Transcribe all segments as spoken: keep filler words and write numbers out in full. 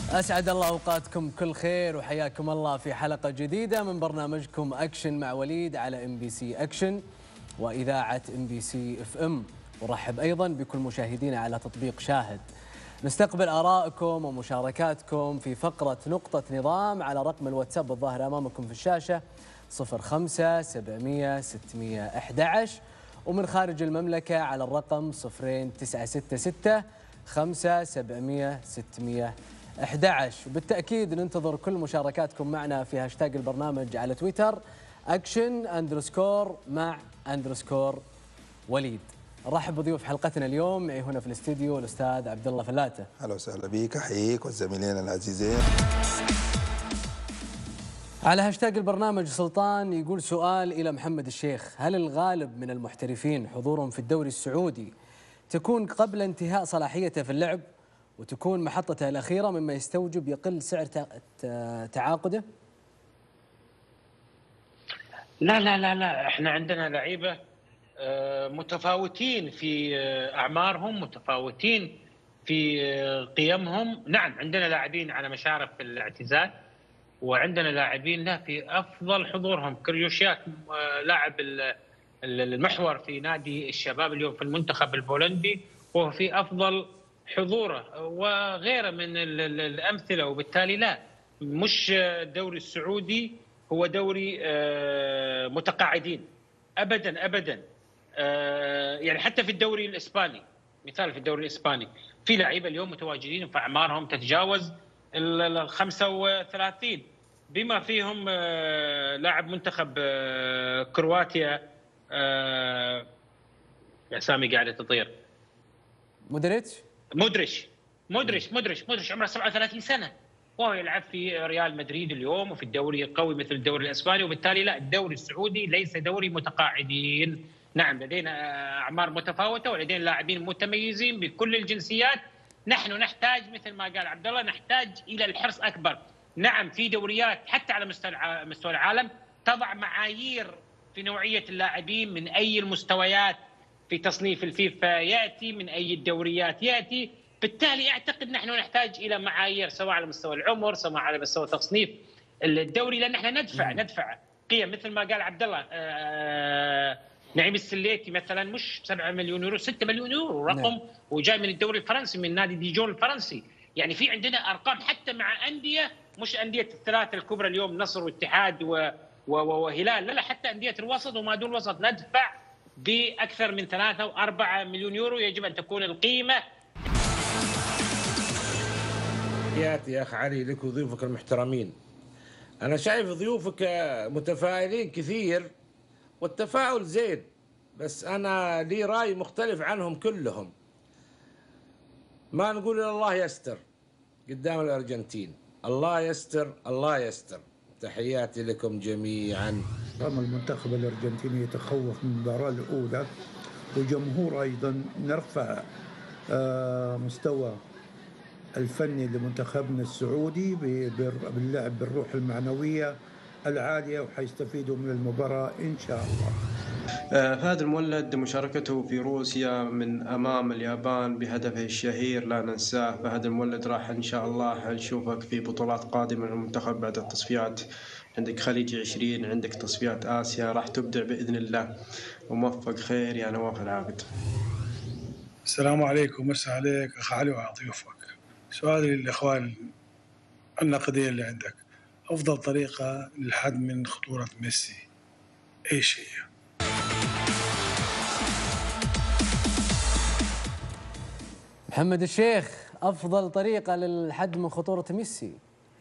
أسعد الله أوقاتكم كل خير وحياكم الله في حلقة جديدة من برنامجكم أكشن مع وليد على إم بي سي أكشن وإذاعة إم بي سي إف إم. ورحب أيضا بكل مشاهدينا على تطبيق شاهد. نستقبل آرائكم ومشاركاتكم في فقرة نقطة نظام على رقم الواتساب الظاهر أمامكم في الشاشة صفر خمسة سبعمية ستمية أحد عشر، ومن خارج المملكة على الرقم صفرين تسعة ستة ستة خمسة سبعمية ستمية أحد عشر. وبالتأكيد ننتظر كل مشاركاتكم معنا في هاشتاج البرنامج على تويتر أكشن أندرسكور مع أندرسكور وليد. نرحب بضيوف حلقتنا اليوم. معي هنا في الاستديو الأستاذ عبد الله فلاتة. أهلا وسهلا بك، أحييك والزميلين العزيزين. على هاشتاج البرنامج سلطان يقول سؤال إلى محمد الشيخ: هل الغالب من المحترفين حضورهم في الدوري السعودي تكون قبل انتهاء صلاحيته في اللعب وتكون محطته الأخيرة مما يستوجب يقل سعر تعاقده؟ لا لا لا لا احنا عندنا لعيبة متفاوتين في أعمارهم، متفاوتين في قيمهم. نعم عندنا لاعبين على مشارف الاعتزال، وعندنا لاعبين لا في أفضل حضورهم. كريوشياك لاعب المحور في نادي الشباب اليوم في المنتخب البولندي وهو في أفضل حضوره، وغيره من الأمثلة. وبالتالي لا، مش الدوري السعودي هو دوري متقاعدين أبدا أبدا. يعني حتى في الدوري الإسباني، مثال في الدوري الإسباني في لعيبة اليوم متواجدين في أعمارهم تتجاوز ال خمسة وثلاثين، بما فيهم لاعب منتخب كرواتيا أسامي قاعدة تطير. مودريتش مودريتش مودريتش مودريتش مودريتش عمره سبعة وثلاثين سنة وهو يلعب في ريال مدريد اليوم وفي الدوري القوي مثل الدوري الإسباني. وبالتالي لا، الدوري السعودي ليس دوري متقاعدين. نعم لدينا أعمار متفاوتة ولدينا لاعبين متميزين بكل الجنسيات. نحن نحتاج مثل ما قال عبد الله، نحتاج إلى الحرص أكبر. نعم في دوريات حتى على مستوى العالم تضع معايير في نوعية اللاعبين من أي المستويات في تصنيف الفيفا يأتي، من أي الدوريات يأتي. بالتالي أعتقد نحن نحتاج إلى معايير سواء على مستوى العمر سواء على مستوى تصنيف الدوري، لأن احنا ندفع ندفع قيم مثل ما قال عبد الله. نعيم السليتي مثلا مش سبعة مليون يورو، ستة مليون يورو رقم نعم. وجاي من الدوري الفرنسي من نادي ديجون الفرنسي. يعني في عندنا ارقام حتى مع انديه مش انديه الثلاثه الكبرى اليوم نصر واتحاد و... و... وهلال، لا لا حتى انديه الوسط وما دون الوسط ندفع باكثر من ثلاثة وأربعة مليون يورو. يجب ان تكون القيمه. تحياتي يا اخ علي لك وضيوفك المحترمين. انا شايف ضيوفك متفائلين كثير والتفاؤل زين، بس أنا لي رأي مختلف عنهم كلهم. ما نقول إلا الله يستر قدام الأرجنتين، الله يستر الله يستر. تحياتي لكم جميعا. رغم المنتخب الأرجنتيني يتخوف من المباراة الأولى وجمهور أيضا نرفع مستوى الفني لمنتخبنا السعودي باللعب بالروح المعنوية العالية وحيستفيدوا من المباراة إن شاء الله. فهد المولد مشاركته في روسيا من أمام اليابان بهدفه الشهير لا ننساه. فهد المولد راح إن شاء الله نشوفك في بطولات قادمة للمنتخب بعد التصفيات. عندك خليج عشرين، عندك تصفيات آسيا، راح تبدع بإذن الله. وموفق خير يا نواف العابد. السلام عليكم، مسا عليك أخ علي وعلى ضيوفك. سؤالي للإخوان الناقدين اللي عندك: أفضل طريقة للحد من خطورة ميسي إيش هي؟ محمد الشيخ، أفضل طريقة للحد من خطورة ميسي؟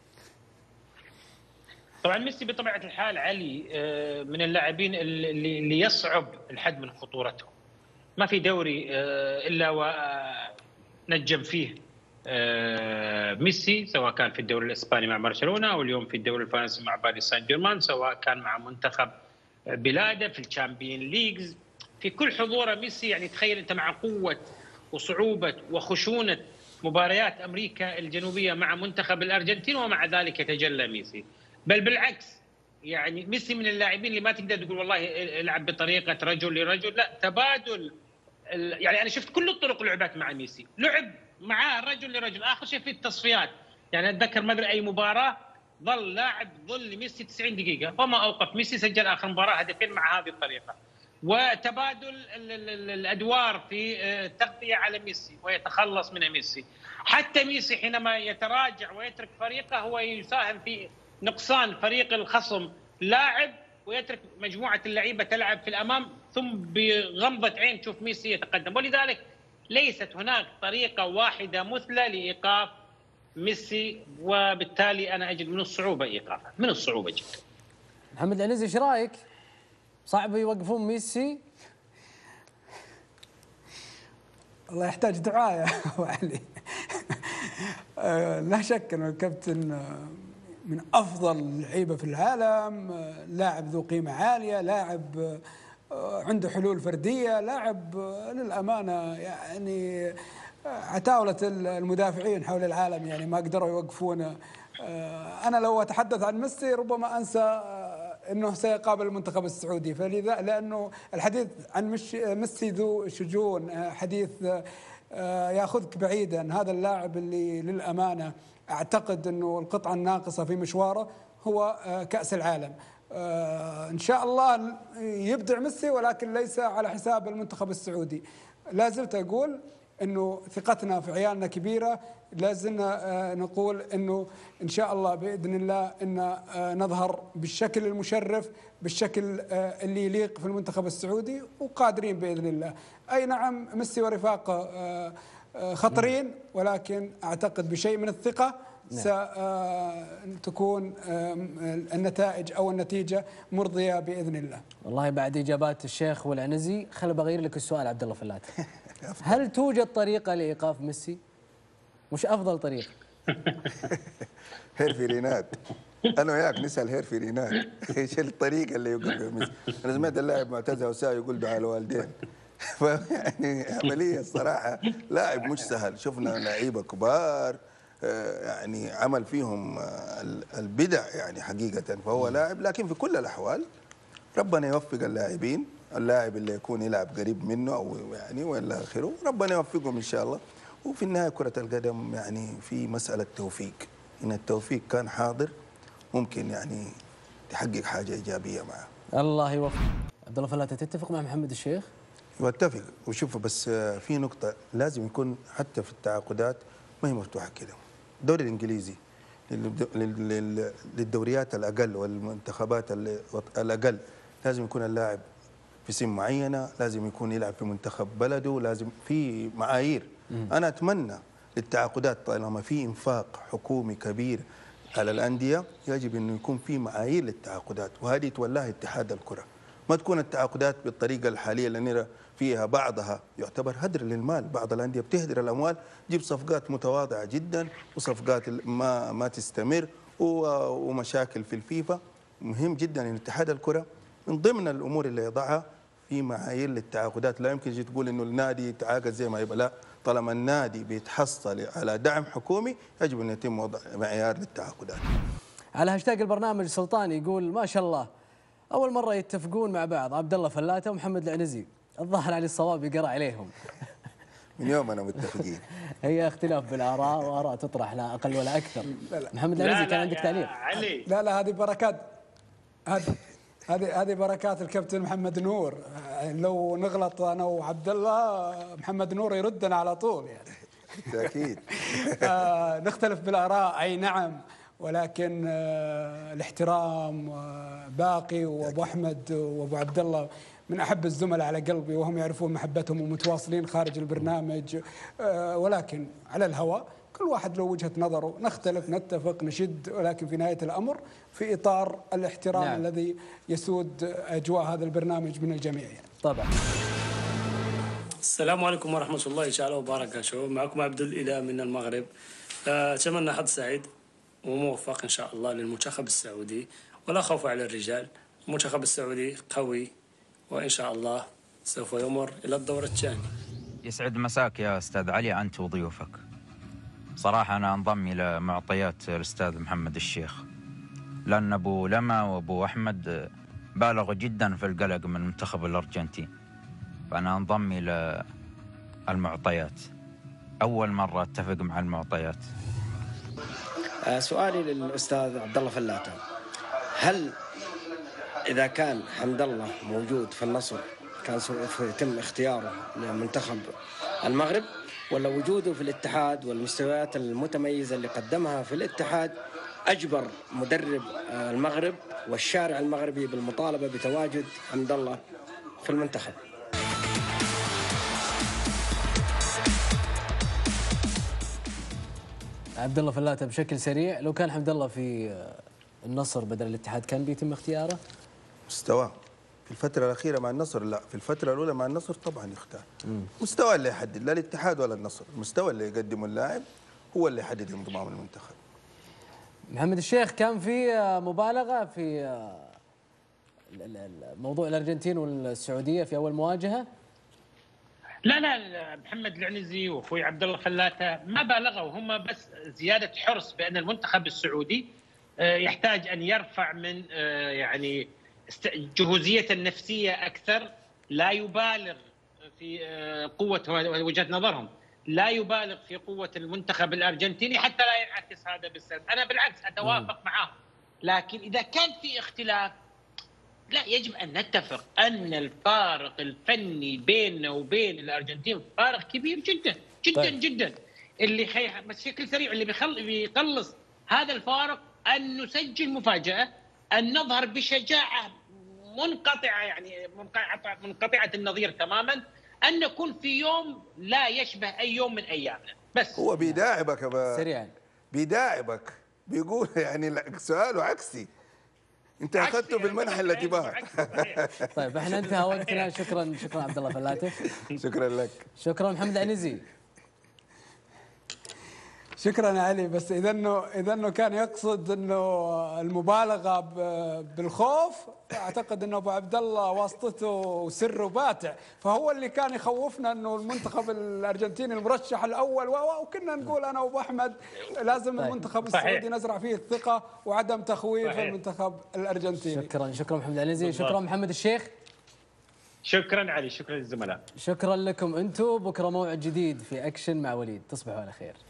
طبعا ميسي بطبيعة الحال علي من اللاعبين اللي, اللي يصعب الحد من خطورته. ما في دوري إلا ونجم فيه ميسي، سواء كان في الدوري الإسباني مع برشلونة أو اليوم في الدوري الفرنسي مع باريس سان جيرمان، سواء كان مع منتخب بلاده في الشامبيون ليجز. في كل حضوره ميسي، يعني تخيل أنت مع قوة وصعوبة وخشونة مباريات أمريكا الجنوبية مع منتخب الأرجنتين ومع ذلك يتجلى ميسي. بل بالعكس، يعني ميسي من اللاعبين اللي ما تقدر تقول والله يلعب بطريقة رجل لرجل، لا، تبادل. يعني أنا شفت كل الطرق لعبت مع ميسي، لعب معاه رجل لرجل. آخر شيء في التصفيات يعني اتذكر ما ادري اي مباراه ظل لاعب ظل ميسي تسعين دقيقه وما اوقف ميسي، سجل اخر مباراه هدفين مع هذه الطريقه. وتبادل الادوار في التغطيه على ميسي ويتخلص من ميسي. حتى ميسي حينما يتراجع ويترك فريقه هو يساهم في نقصان فريق الخصم لاعب ويترك مجموعه اللعيبه تلعب في الامام، ثم بغمضه عين تشوف ميسي يتقدم. ولذلك ليست هناك طريقه واحده مثلى لايقاف ميسي، وبالتالي انا اجد من الصعوبه ايقافه، من الصعوبه جدا. محمد العنزي ايش رايك؟ صعب يوقفون ميسي؟ والله يحتاج دعايه ابو علي. لا شك انه الكابتن من افضل اللعيبه في العالم، لاعب ذو قيمه عاليه، لاعب عنده حلول فرديه، لاعب للامانه يعني عتاوله المدافعين حول العالم يعني ما قدروا يوقفونه. انا لو اتحدث عن ميسي ربما انسى انه سيقابل المنتخب السعودي، فلذا لانه الحديث عن ميسي ذو شجون، حديث ياخذك بعيدا. هذا اللاعب اللي للامانه اعتقد انه القطعه الناقصه في مشواره هو كأس العالم. ان شاء الله يبدع ميسي ولكن ليس على حساب المنتخب السعودي. لا زلت اقول انه ثقتنا في عيالنا كبيره، لازلنا نقول انه ان شاء الله باذن الله ان نظهر بالشكل المشرف، بالشكل اللي يليق في المنتخب السعودي، وقادرين باذن الله. اي نعم ميسي ورفاقه خطرين، ولكن اعتقد بشيء من الثقه ستكون النتائج او النتيجه مرضيه باذن الله. والله بعد اجابات الشيخ والعنزي خل بغير لك السؤال عبد الله فلات. هل توجد طريقه لايقاف ميسي؟ مش افضل طريقه؟ هيرفي ريناد، انا وياك نسال هيرفي ريناد ايش الطريقه اللي يوقف بها ميسي؟ انا سمعت اللاعب معتز وسام يقول دعاء الوالدين. فيعني عمليه الصراحه لاعب مش سهل، شفنا لعيبه كبار يعني عمل فيهم البدع يعني حقيقه، فهو لاعب، لكن في كل الاحوال ربنا يوفق اللاعبين، اللاعب اللي يكون يلعب قريب منه او يعني ولا اخره، ربنا يوفقهم ان شاء الله. وفي النهايه كره القدم يعني في مساله توفيق، ان التوفيق كان حاضر ممكن يعني تحقق حاجه ايجابيه معه. الله يوفق. عبد الله فلاتة تتفق مع محمد الشيخ؟ واتفق. وشوف بس في نقطه لازم يكون حتى في التعاقدات ما هي مفتوحه كده. الدوري الانجليزي للدوريات الاقل والمنتخبات الاقل لازم يكون اللاعب في سن معينه، لازم يكون يلعب في منتخب بلده، لازم في معايير. انا اتمنى للتعاقدات طالما في انفاق حكومي كبير على الانديه يجب انه يكون في معايير للتعاقدات، وهذه يتولاها اتحاد الكره. ما تكون التعاقدات بالطريقه الحاليه اللي نرى فيها بعضها يعتبر هدر للمال، بعض الانديه بتهدر الاموال، تجيب صفقات متواضعه جدا وصفقات ما ما تستمر ومشاكل في الفيفا. مهم جدا ان اتحاد الكره من ضمن الامور اللي يضعها في معايير للتعاقدات. لا يمكن تقول انه النادي يتعاقد زي ما يبغى، لا، طالما النادي بيتحصل على دعم حكومي يجب ان يتم وضع معيار للتعاقدات. على هاشتاج البرنامج سلطان يقول ما شاء الله اول مره يتفقون مع بعض عبد الله فلاته ومحمد العنزي، الظاهر علي الصواب يقرا عليهم. من يوم انا متفقين. هي اختلاف بالاراء واراء تطرح لا اقل ولا اكثر. لا لا. محمد العنزي كان عندك تعليق؟ علي لا لا هذه بركات، هذه هذه هذه بركات الكابتن محمد نور. لو نغلط انا وعبد الله محمد نور يردنا على طول يعني. اكيد. آه نختلف بالاراء اي نعم، ولكن آه الاحترام آه باقي، وابو احمد وابو عبد الله من احب الزملاء على قلبي، وهم يعرفون محبتهم ومتواصلين خارج البرنامج. آه ولكن على الهواء كل واحد له وجهة نظره، نختلف نتفق نشد، ولكن في نهاية الأمر في إطار الاحترام نعم. الذي يسود أجواء هذا البرنامج من الجميع يعني. طبعا. السلام عليكم ورحمة الله تعالى وبركاته، معكم عبد الإله من المغرب. أتمنى حظ سعيد وموفق إن شاء الله للمنتخب السعودي، ولا خوف على الرجال. المنتخب السعودي قوي وإن شاء الله سوف يمر إلى الدور الثاني. يسعد مساك يا أستاذ علي أنت وضيوفك. صراحة أنا أنضم إلى معطيات الأستاذ محمد الشيخ، لأن أبو لما وأبو أحمد بالغوا جدا في القلق من منتخب الأرجنتين، فأنا أنضم إلى المعطيات. أول مرة أتفق مع المعطيات. آه، سؤالي للاستاذ عبد الله فلاته، هل اذا كان حمد الله موجود في النصر كان سوف يتم اختياره لمنتخب المغرب، ولا وجوده في الاتحاد والمستويات المتميزه اللي قدمها في الاتحاد اجبر مدرب المغرب والشارع المغربي بالمطالبه بتواجد حمد الله في المنتخب؟ عبد الله فلاته بشكل سريع، لو كان حمد الله في النصر بدل الاتحاد كان بيتم اختياره؟ مستواه في الفترة الأخيرة مع النصر لا، في الفترة الأولى مع النصر طبعا يختار. مستوى اللي يحدد، لا الاتحاد ولا النصر، المستوى اللي يقدمه اللاعب هو اللي يحدد انضمام المنتخب. محمد الشيخ، كان في مبالغة في موضوع الأرجنتين والسعودية في أول مواجهة؟ لا لا محمد العنزي واخوي عبد الله فلاته ما بالغوا، هم بس زياده حرص بان المنتخب السعودي يحتاج ان يرفع من يعني جهوزيته النفسيه اكثر، لا يبالغ في قوه وجهه نظرهم، لا يبالغ في قوه المنتخب الارجنتيني حتى لا ينعكس هذا بالسلب. انا بالعكس اتوافق معهم، لكن اذا كان في اختلاف لا، يجب ان نتفق ان الفارق الفني بيننا وبين الارجنتين فارق كبير جدا جدا طيب. جدا اللي خي... بشكل سريع اللي بيخل... بيقلص هذا الفارق ان نسجل مفاجاه، ان نظهر بشجاعه منقطعه يعني منقطعه النظير تماما، ان نكون في يوم لا يشبه اي يوم من ايامنا. بس هو بيداعبك يا سريعا، بيداعبك، بيقول يعني سؤاله عكسي، انت اخذته بالمنحى اللي تباه. طيب احنا انتهى وقتنا، شكرا شكرا عبد الله فلاته. شكرا لك. شكرا محمد عنزي. شكرا علي، بس اذا انه اذا انه كان يقصد انه المبالغه بالخوف، اعتقد انه ابو عبد الله واسطته سره باتع، فهو اللي كان يخوفنا انه المنتخب الارجنتيني المرشح الاول، وكنا نقول انا وابو احمد لازم المنتخب السعودي نزرع فيه الثقه وعدم تخويف المنتخب الارجنتيني. شكرا شكرا محمد عنزي، شكرا محمد الشيخ. شكرا علي، شكرا للزملاء. شكرا لكم انتم، بكره موعد جديد في اكشن مع وليد، تصبحوا على خير.